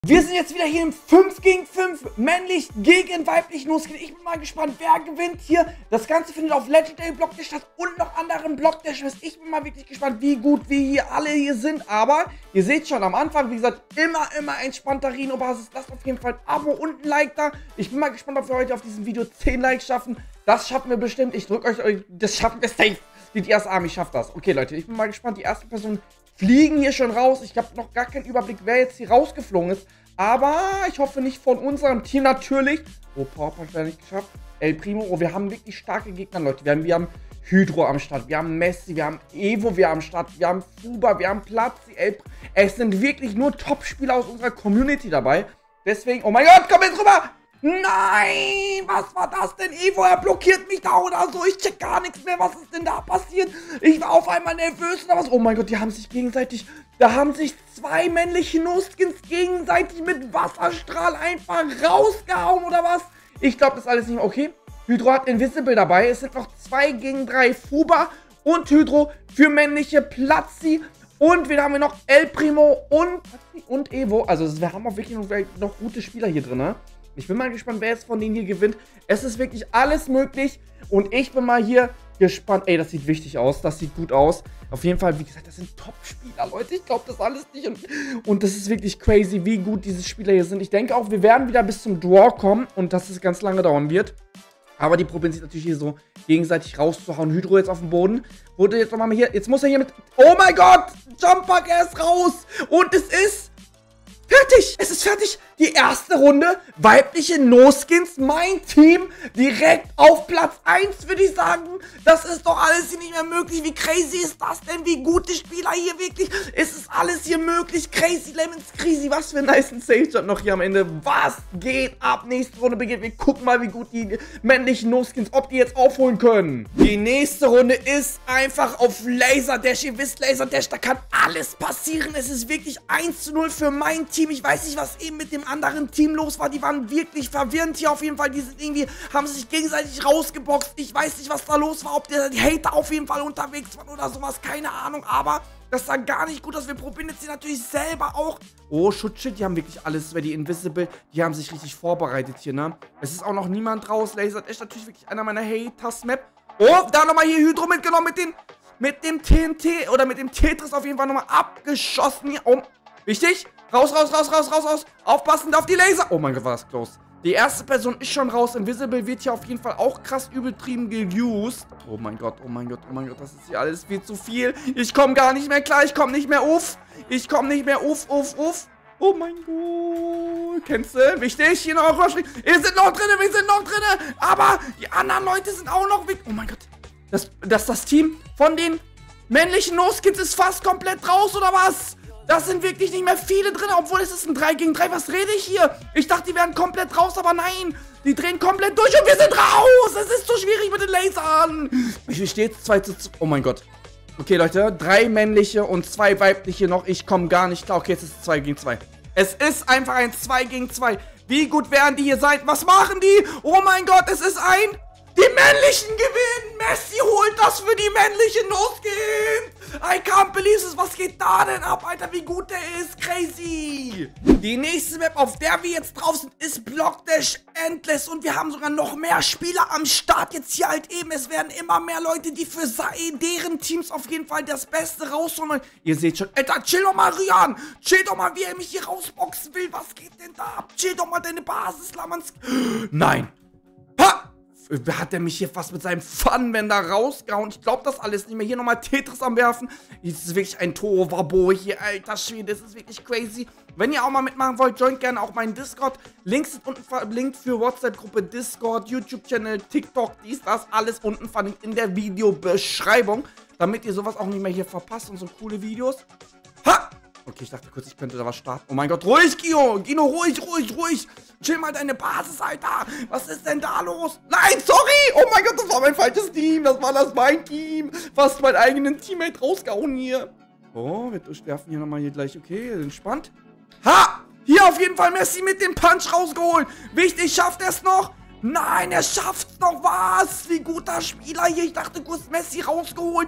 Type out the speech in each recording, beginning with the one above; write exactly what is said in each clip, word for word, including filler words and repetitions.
Wir sind jetzt wieder hier im fünf gegen fünf, männlich gegen weiblich Nuskin. Ich bin mal gespannt, wer gewinnt hier. Das Ganze findet auf Legendary Blockdash statt und noch anderen Blockdash. Ich bin mal wirklich gespannt, wie gut wir hier alle hier sind. Aber ihr seht schon am Anfang, wie gesagt, immer, immer entspannter Rhino-Basis. Lasst auf jeden Fall ein Abo und ein Like da. Ich bin mal gespannt, ob wir heute auf diesem Video zehn Likes schaffen. Das schaffen wir bestimmt. Ich drücke euch, das schaffen wir safe. Die erste Army schafft das. Okay, Leute, ich bin mal gespannt. Die ersten Personen fliegen hier schon raus. Ich habe noch gar keinen Überblick, wer jetzt hier rausgeflogen ist. Aber ich hoffe nicht von unserem Team natürlich. Oh, Powerpunch wäre nicht geschafft. El Primo. Oh, wir haben wirklich starke Gegner, Leute. Wir haben, wir haben Hydro am Start. Wir haben Messi. Wir haben Evo. Wir haben am Start. Wir haben Fuba. Wir haben Platzi. El es sind wirklich nur Top-Spieler aus unserer Community dabei. Deswegen, oh mein Gott, komm jetzt rüber. Nein, was war das denn? Evo, er blockiert mich da oder so. Ich check gar nichts mehr. Was ist denn da passiert? Ich war auf einmal nervös oder was? Oh mein Gott, die haben sich gegenseitig... Da haben sich zwei männliche No-Skins gegenseitig mit Wasserstrahl einfach rausgehauen oder was? Ich glaube, das ist alles nicht mehr okay. Hydro hat Invisible dabei. Es sind noch zwei gegen drei Fuba und Hydro für männliche Platzi. Und wen haben wir noch? El Primo und, und Evo. Also wir haben auch wirklich noch, noch gute Spieler hier drin, ne? Ich bin mal gespannt, wer jetzt von denen hier gewinnt. Es ist wirklich alles möglich. Und ich bin mal hier gespannt. Ey, das sieht wichtig aus. Das sieht gut aus. Auf jeden Fall, wie gesagt, das sind Top-Spieler, Leute. Ich glaube das alles nicht. Und, und das ist wirklich crazy, wie gut diese Spieler hier sind. Ich denke auch, wir werden wieder bis zum Draw kommen. Und dass es ganz lange dauern wird. Aber die probieren sich natürlich hier so gegenseitig rauszuhauen. Hydro jetzt auf dem Boden. Wurde jetzt nochmal hier. Jetzt muss er hier mit... Oh mein Gott! Jump-Pack, er ist raus! Und es ist... fertig! Es ist fertig! Die erste Runde, weibliche No-Skins, mein Team, direkt auf Platz eins, würde ich sagen. Das ist doch alles hier nicht mehr möglich. Wie crazy ist das denn? Wie gute Spieler hier wirklich. Es ist alles hier möglich. Crazy Lemons, crazy. Was für ein nice Save-Shot noch hier am Ende. Was geht ab? Nächste Runde beginnt. Wir gucken mal, wie gut die männlichen No-Skins, ob die jetzt aufholen können. Die nächste Runde ist einfach auf Laserdash. Ihr wisst, Laserdash, da kann alles passieren. Es ist wirklich eins zu null für mein Team. Ich weiß nicht, was eben mit dem anderen Team los war. Die waren wirklich verwirrend hier auf jeden Fall. Die sind irgendwie, haben sich gegenseitig rausgeboxt. Ich weiß nicht, was da los war. Ob der, die Hater auf jeden Fall unterwegs waren oder sowas. Keine Ahnung. Aber das sah gar nicht gut aus. Wir probieren jetzt hier natürlich selber auch. Oh, Schutzschild. Die haben wirklich alles. Wer die Invisible, die haben sich richtig vorbereitet hier, ne? Es ist auch noch niemand raus. Laser ist natürlich wirklich einer meiner Haters-Map. Oh, da nochmal hier Hydro mitgenommen mit den, mit dem T N T oder mit dem Tetris auf jeden Fall nochmal abgeschossen hier. Oh, wichtig. Raus, raus, raus, raus, raus, raus. Aufpassen auf die Laser. Oh mein Gott, war das close. Die erste Person ist schon raus. Invisible wird hier auf jeden Fall auch krass übertrieben geused. Oh mein Gott, oh mein Gott, oh mein Gott. Das ist hier alles viel zu viel. Ich komme gar nicht mehr klar. Ich komme nicht mehr uff. Ich komme nicht mehr uff, uff, uff. Oh mein Gott. Kennst du? Wichtig. Hier noch rüberspringen. Wir sind noch drin, wir sind noch drin. Aber die anderen Leute sind auch noch weg. Oh mein Gott. Das, das, das Team von den männlichen No-Skins ist fast komplett raus, oder was? Das sind wirklich nicht mehr viele drin, obwohl es ist ein drei gegen drei. Was rede ich hier? Ich dachte, die wären komplett raus, aber nein. Die drehen komplett durch und wir sind raus. Es ist so schwierig mit den Lasern. Wie steht's? zwei zu zwei. Oh mein Gott. Okay, Leute. Drei männliche und zwei weibliche noch. Ich komme gar nicht klar. Okay, jetzt ist es zwei gegen zwei. Es ist einfach ein zwei gegen zwei. Wie gut werden die hier sein? Was machen die? Oh mein Gott, es ist ein... Die männlichen gewinnen! Messi holt das für die männlichen No-Skins! I can't believe it! Was geht da denn ab, Alter? Wie gut der ist! Crazy! Die nächste Map, auf der wir jetzt drauf sind, ist Blockdash Endless. Und wir haben sogar noch mehr Spieler am Start. Jetzt hier halt eben. Es werden immer mehr Leute, die für deren Teams auf jeden Fall das Beste rausholen. Ihr seht schon. Alter, chill doch mal, Rian! Chill doch mal, wie er mich hier rausboxen will. Was geht denn da ab? Chill doch mal deine Basis, Lamans. Nein! Ha! Hat er mich hier fast mit seinem Funwender rausgehauen? Ich glaube das alles nicht mehr. Hier nochmal Tetris am Werfen. Das ist wirklich ein Tohuwabo hier, alter Schwede. Das ist wirklich crazy. Wenn ihr auch mal mitmachen wollt, joint gerne auch meinen Discord. Links sind unten verlinkt für WhatsApp-Gruppe, Discord, YouTube-Channel, TikTok, dies, das, alles unten verlinkt in der Videobeschreibung. Damit ihr sowas auch nicht mehr hier verpasst und so coole Videos. Ha! Okay, ich dachte kurz, ich könnte da was starten. Oh mein Gott, ruhig, Gino. Gino, ruhig, ruhig, ruhig. Chill mal deine Basis, Alter. Was ist denn da los? Nein, sorry. Oh mein Gott, das war mein falsches Team. Das war das mein Team. Fast meinen eigenen Teammate rausgehauen hier. Oh, wir durchwerfen hier nochmal hier gleich. Okay, entspannt. Ha! Hier auf jeden Fall Messi mit dem Punch rausgeholt. Wichtig, schafft er es noch? Nein, er schafft's noch. Was? Wie guter Spieler hier. Ich dachte kurz, Messi rausgeholt.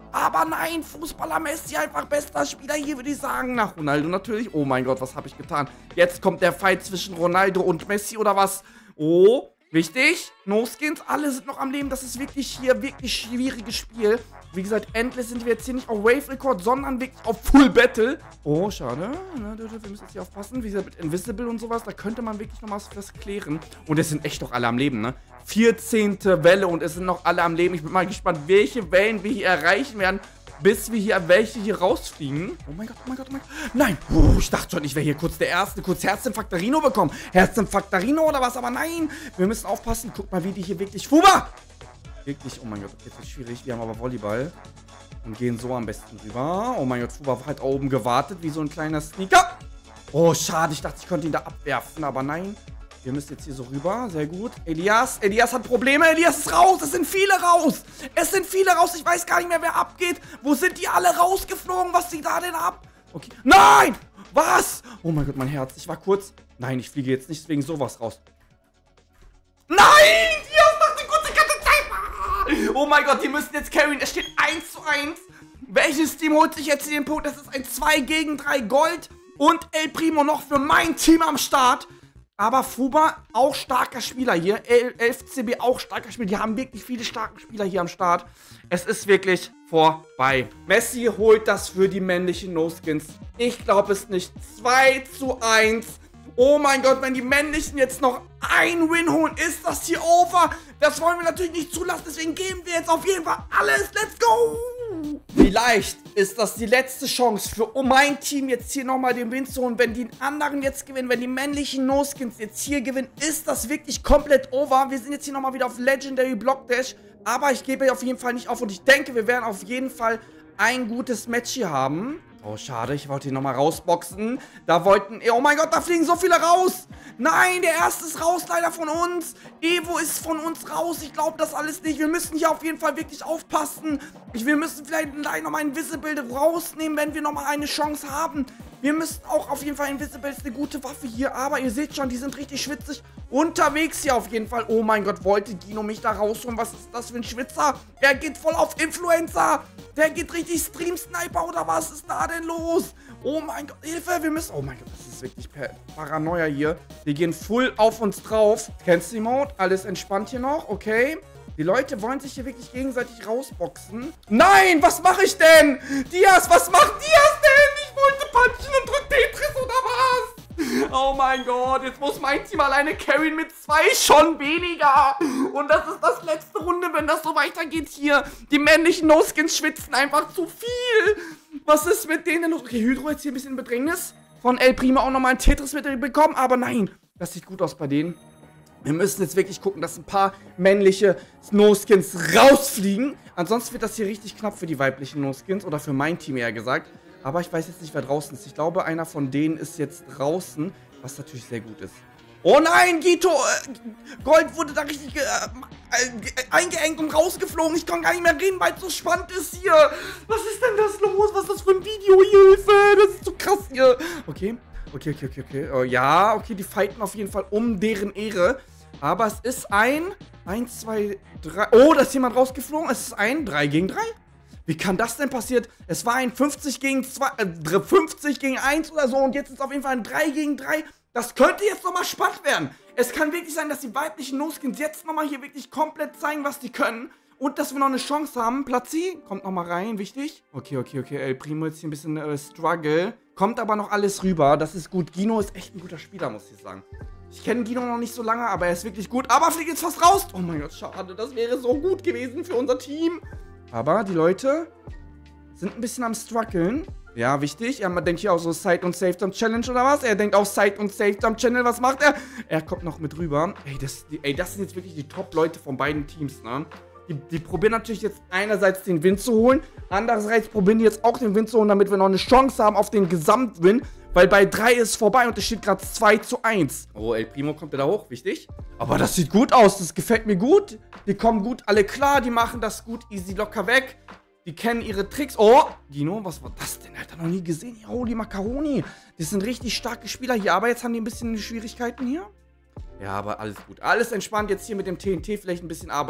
Aber nein, Fußballer Messi einfach bester Spieler hier, würde ich sagen. Nach Ronaldo natürlich. Oh mein Gott, was habe ich getan? Jetzt kommt der Fight zwischen Ronaldo und Messi oder was? Oh, wichtig. No Skins, alle sind noch am Leben. Das ist wirklich hier wirklich schwieriges Spiel. Wie gesagt, endlich sind wir jetzt hier nicht auf Wave Record, sondern wirklich auf Full Battle. Oh, schade. Wir müssen jetzt hier aufpassen. Wie gesagt, mit Invisible und sowas, da könnte man wirklich noch was klären. Und es sind echt noch alle am Leben, ne? vierzehnte Welle und es sind noch alle am Leben. Ich bin mal gespannt, welche Wellen wir hier erreichen werden, bis wir hier welche hier rausfliegen. Oh mein Gott, oh mein Gott, oh mein Gott. Nein, uh, ich dachte schon, ich wäre hier kurz der Erste, kurz Herzinfarktarino bekommen. Herzinfarktarino oder was, aber nein. Wir müssen aufpassen. Guck mal, wie die hier wirklich... Fuba! Wirklich, oh mein Gott, jetzt wird schwierig. Wir haben aber Volleyball und gehen so am besten rüber. Oh mein Gott, Fuba hat oben gewartet, wie so ein kleiner Sneaker. Oh, schade, ich dachte, ich könnte ihn da abwerfen, aber nein. Wir müssen jetzt hier so rüber. Sehr gut. Elias. Elias hat Probleme. Elias ist raus. Es sind viele raus. Es sind viele raus. Ich weiß gar nicht mehr, wer abgeht. Wo sind die alle rausgeflogen? Was sieht da denn ab? Okay. Nein! Was? Oh mein Gott, mein Herz. Ich war kurz... Nein, ich fliege jetzt nicht wegen sowas raus. Nein! Elias macht die gute ganze Zeit. Oh mein Gott, die müssen jetzt carryen. Es steht eins zu eins. Welches Team holt sich jetzt den Punkt? Das ist ein zwei gegen drei Gold. Und El Primo noch für mein Team am Start. Aber Fuba, auch starker Spieler hier. elf C B auch starker Spieler. Die haben wirklich viele starke Spieler hier am Start. Es ist wirklich vorbei. Messi holt das für die männlichen No-Skins. Ich glaube es nicht. zwei zu eins. Oh mein Gott, wenn die männlichen jetzt noch ein Win holen, ist das hier over. Das wollen wir natürlich nicht zulassen. Deswegen geben wir jetzt auf jeden Fall alles. Let's go! Vielleicht ist das die letzte Chance für um mein Team jetzt hier nochmal den Win zu holen. Wenn die anderen jetzt gewinnen, wenn die männlichen No-Skins jetzt hier gewinnen, ist das wirklich komplett over. Wir sind jetzt hier nochmal wieder auf Legendary Block Dash. Aber ich gebe auf jeden Fall nicht auf und ich denke, wir werden auf jeden Fall ein gutes Match hier haben. Oh, schade, ich wollte ihn nochmal rausboxen. Da wollten... Oh mein Gott, da fliegen so viele raus. Nein, der erste ist raus, leider von uns. Evo ist von uns raus. Ich glaube das alles nicht. Wir müssen hier auf jeden Fall wirklich aufpassen. Wir müssen vielleicht gleich nochmal Invisible rausnehmen, wenn wir nochmal eine Chance haben. Wir müssen auch auf jeden Fall... Invisible ist eine gute Waffe hier. Aber ihr seht schon, die sind richtig schwitzig unterwegs hier auf jeden Fall. Oh mein Gott, wollte Gino mich da rausholen? Was ist das für ein Schwitzer? Er geht voll auf Influencer. Der geht richtig Stream-Sniper oder was ist da denn los? Oh mein Gott, Hilfe, wir müssen... Oh mein Gott, das ist wirklich Paranoia hier. Die gehen full auf uns drauf. Kennst du die Mode? Alles entspannt hier noch, okay. Die Leute wollen sich hier wirklich gegenseitig rausboxen. Nein, was mache ich denn? Diaz, was macht Diaz denn? Ich wollte punchen und drück Tetris oder was? Oh mein Gott, jetzt muss mein Team alleine carryen mit zwei, schon weniger. Und das ist das letzte Runde, wenn das so weitergeht hier. Die männlichen No-Skins schwitzen einfach zu viel. Was ist mit denen los? Okay, Hydro jetzt hier ein bisschen in Bedrängnis. Von El Primo auch nochmal ein Tetris mit bekommen. Aber nein, das sieht gut aus bei denen. Wir müssen jetzt wirklich gucken, dass ein paar männliche No-Skins rausfliegen. Ansonsten wird das hier richtig knapp für die weiblichen No-Skins. Oder für mein Team eher gesagt. Aber ich weiß jetzt nicht, wer draußen ist. Ich glaube, einer von denen ist jetzt draußen. Was natürlich sehr gut ist. Oh nein, Gito! Äh, Gold wurde da richtig äh, äh, eingeengt und rausgeflogen. Ich kann gar nicht mehr reden, weil es so spannend ist hier. Was ist denn das los? Was ist das für ein Video? Hilfe! Das ist so krass hier. Okay, okay, okay, okay, okay. Oh, ja, okay, die fighten auf jeden Fall um deren Ehre. Aber es ist ein... eins, zwei, drei... Oh, da ist jemand rausgeflogen. Es ist ein drei gegen drei. Wie kann das denn passiert? Es war ein fünfzig gegen zwei, äh, fünfzig gegen eins oder so und jetzt ist es auf jeden Fall ein drei gegen drei. Das könnte jetzt nochmal spannend werden. Es kann wirklich sein, dass die weiblichen No-Skins jetzt nochmal hier wirklich komplett zeigen, was die können. Und dass wir noch eine Chance haben. Platzi, kommt nochmal rein, wichtig. Okay, okay, okay, El Primo jetzt hier ein bisschen äh, Struggle. Kommt aber noch alles rüber, das ist gut. Gino ist echt ein guter Spieler, muss ich sagen. Ich kenne Gino noch nicht so lange, aber er ist wirklich gut. Aber fliegt jetzt fast raus. Oh mein Gott, schade, das wäre so gut gewesen für unser Team. Aber die Leute sind ein bisschen am struggeln. Ja, wichtig. Er denkt hier auch so Side- und Safe-Jump-Challenge oder was? Er denkt auch Side- und Safe-Jump-Channel. Was macht er? Er kommt noch mit rüber. Ey das, die, ey, das sind jetzt wirklich die Top-Leute von beiden Teams, ne? Die, die probieren natürlich jetzt einerseits den Win zu holen. Andererseits probieren die jetzt auch den Win zu holen, damit wir noch eine Chance haben auf den Gesamtwin. Weil bei drei ist vorbei und es steht gerade zwei zu eins. Oh, El Primo kommt da hoch, wichtig. Aber das sieht gut aus, das gefällt mir gut. Die kommen gut alle klar, die machen das gut, easy, locker weg. Die kennen ihre Tricks. Oh, Gino, was war das denn? Hat er noch nie gesehen. Holy Macaroni. Das sind richtig starke Spieler hier, aber jetzt haben die ein bisschen Schwierigkeiten hier. Ja, aber alles gut. Alles entspannt. Jetzt hier mit dem T N T vielleicht ein bisschen arbeiten.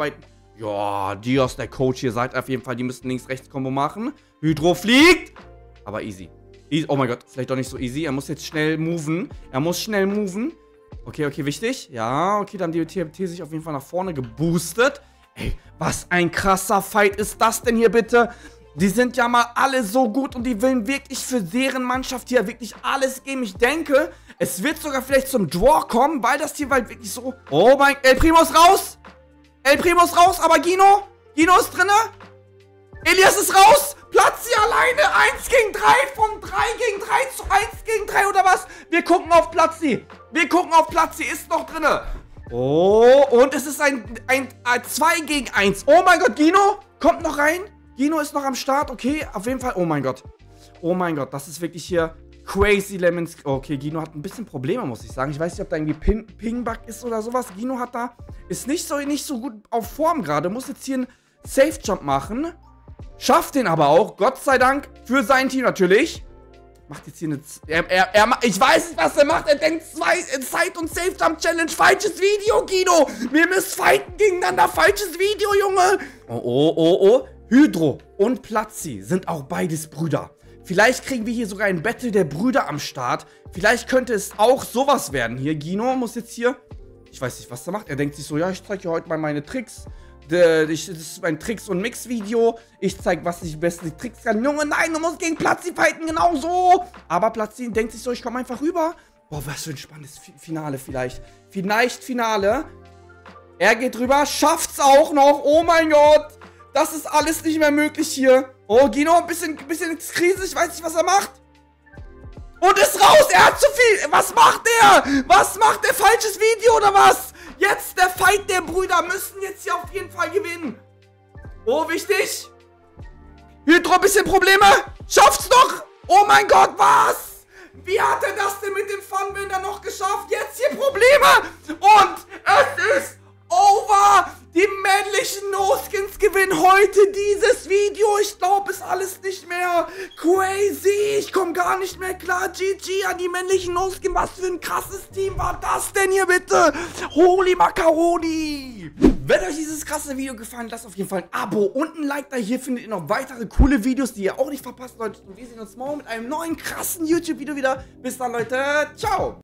Ja, Dios, der Coach hier, sagt auf jeden Fall, die müssten Links-Rechts-Kombo machen. Hydro fliegt. Aber easy. easy. Oh mein Gott, vielleicht doch nicht so easy. Er muss jetzt schnell moven. Er muss schnell moven. Okay, okay, wichtig. Ja, okay, dann die T M T sich auf jeden Fall nach vorne geboostet. Ey, was ein krasser Fight ist das denn hier bitte? Die sind ja mal alle so gut und die wollen wirklich für deren Mannschaft hier wirklich alles geben. Ich denke, es wird sogar vielleicht zum Draw kommen, weil das hier halt wirklich so... Oh mein... El Primo ist raus! El Primo ist raus, aber Gino? Gino ist drinne? Elias ist raus! Platz hier alleine! eins gegen drei von drei gegen drei zu eins gegen drei oder was? Wir gucken auf Platzi. Wir gucken auf Platzi. Ist noch drinne. Oh, und es ist ein, ein, ein zwei gegen eins. Oh mein Gott, Gino kommt noch rein. Gino ist noch am Start. Okay, auf jeden Fall. Oh mein Gott. Oh mein Gott, das ist wirklich hier crazy Lemons. Okay, Gino hat ein bisschen Probleme, muss ich sagen. Ich weiß nicht, ob da irgendwie Pin Ping-Bug ist oder sowas. Gino hat da, ist nicht so, nicht so gut auf Form gerade. Muss jetzt hier einen Safe-Jump machen. Schafft den aber auch, Gott sei Dank, für sein Team natürlich. Macht jetzt hier eine... Er, er, er, ich weiß nicht, was er macht. Er denkt, zwei Zeit- und Safe-Jump-Challenge. Falsches Video, Guido. Wir müssen fighten gegeneinander. Falsches Video, Junge. Oh, oh, oh, oh. Hydro und Platzi sind auch beides Brüder. Vielleicht kriegen wir hier sogar ein Battle der Brüder am Start. Vielleicht könnte es auch sowas werden. Hier, Gino muss jetzt hier... Ich weiß nicht, was er macht. Er denkt sich so, ja, ich zeige dir heute mal meine Tricks. Ich, das ist mein Tricks- und Mix-Video. Ich zeige, was ich beste Tricks kann. Junge, nein, du musst gegen Platzi fighten, genau so. Aber Platzi denkt sich so, ich komme einfach rüber. Boah, was für ein spannendes Finale vielleicht. Vielleicht Finale. Er geht rüber, schafft's auch noch. Oh mein Gott. Das ist alles nicht mehr möglich hier. Oh, Gino, ein bisschen, ein bisschen Krise. Ich weiß nicht, was er macht. Und ist raus. Er hat zu viel. Was macht der? Was macht der? Falsches Video oder was? Jetzt der Fight der Brüder. Müssen jetzt hier auf jeden Fall gewinnen. Oh, wichtig. Hydro, ein bisschen Probleme. Schafft's noch. Oh mein Gott, was? Wie hat er das denn mit dem Funwender noch geschafft? Jetzt hier Probleme. Und es ist over. Die männlichen No-Skins gewinnen heute dieses Video. Ich glaube, ist alles nicht mehr crazy. Ich komme gar nicht mehr klar. G G an die männlichen No-Skins. Was für ein krasses Team war das denn hier bitte? Holy Macaroni. Wenn euch dieses krasse Video gefallen hat, lasst auf jeden Fall ein Abo und ein Like da. Hier findet ihr noch weitere coole Videos, die ihr auch nicht verpassen solltet. Und wir sehen uns morgen mit einem neuen krassen YouTube-Video wieder. Bis dann, Leute. Ciao.